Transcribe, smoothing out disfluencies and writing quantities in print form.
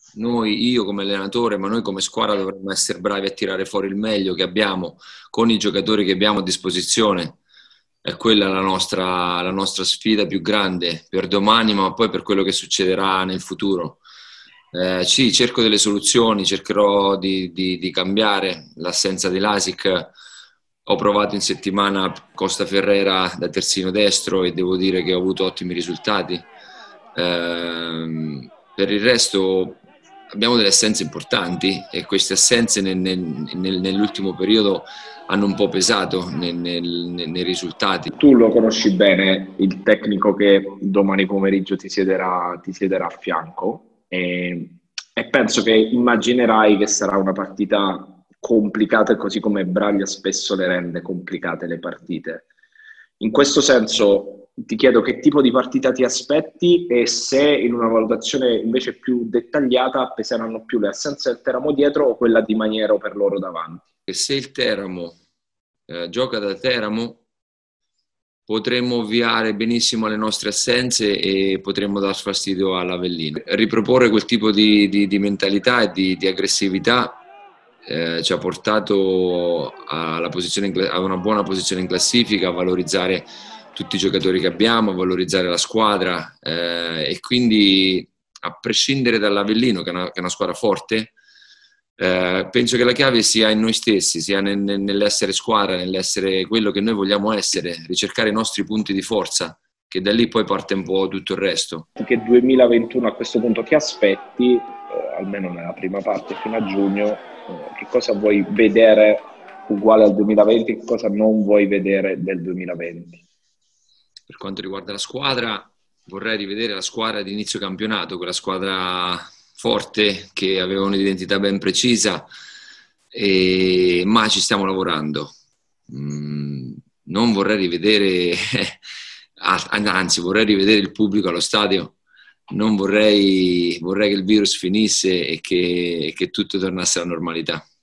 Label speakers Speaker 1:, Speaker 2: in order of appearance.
Speaker 1: io come allenatore, ma noi come squadra dovremmo essere bravi a tirare fuori il meglio che abbiamo con i giocatori che abbiamo a disposizione. È quella la nostra sfida più grande per domani, ma poi per quello che succederà nel futuro. Sì, cerco delle soluzioni, cercherò di cambiare l'assenza di Lasic. Ho provato in settimana Costa Ferrera da terzino destro e devo dire che ho avuto ottimi risultati. Per il resto abbiamo delle assenze importanti e queste assenze nell'ultimo periodo hanno un po' pesato nei risultati.
Speaker 2: Tu lo conosci bene, il tecnico che domani pomeriggio ti siederà a fianco e penso che immaginerai che sarà una partita complicata, così come Braglia spesso le rende complicate le partite. In questo senso ti chiedo che tipo di partita ti aspetti e se in una valutazione invece più dettagliata peseranno più le assenze del Teramo dietro o quella di Maniero per loro davanti.
Speaker 1: Se il Teramo gioca da Teramo, potremmo ovviare benissimo alle nostre assenze e potremmo dar fastidio all'Avellino. Riproporre quel tipo di mentalità e di aggressività ci ha portato a una buona posizione in classifica, a valorizzare tutti i giocatori che abbiamo, a valorizzare la squadra e quindi a prescindere dall'Avellino, che è una squadra forte, penso che la chiave sia in noi stessi, sia nell'essere squadra, nell'essere quello che noi vogliamo essere, ricercare i nostri punti di forza, che da lì poi parte un po' tutto il resto.
Speaker 2: Che 2021 a questo punto ti aspetti, almeno nella prima parte fino a giugno, che cosa vuoi vedere uguale al 2020, che cosa non vuoi vedere del 2020?
Speaker 1: Per quanto riguarda la squadra, vorrei rivedere la squadra di inizio campionato, quella squadra forte che aveva un'identità ben precisa, ma ci stiamo lavorando. Non vorrei rivedere, anzi vorrei rivedere il pubblico allo stadio, vorrei che il virus finisse e che tutto tornasse alla normalità.